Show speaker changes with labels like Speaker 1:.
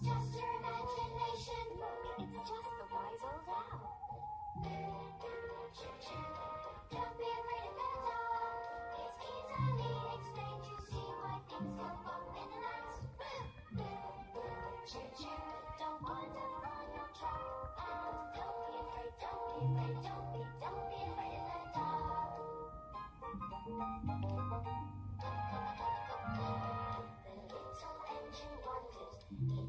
Speaker 1: just your imagination. Look, it's just the wise old owl. Choo-choo, don't be afraid of it all. It's easily explained. You see why things go bump in the night. Choo-choo, don't wander on your track. And don't be afraid, don't be afraid, don't be afraid of the dark. The little engine wondered.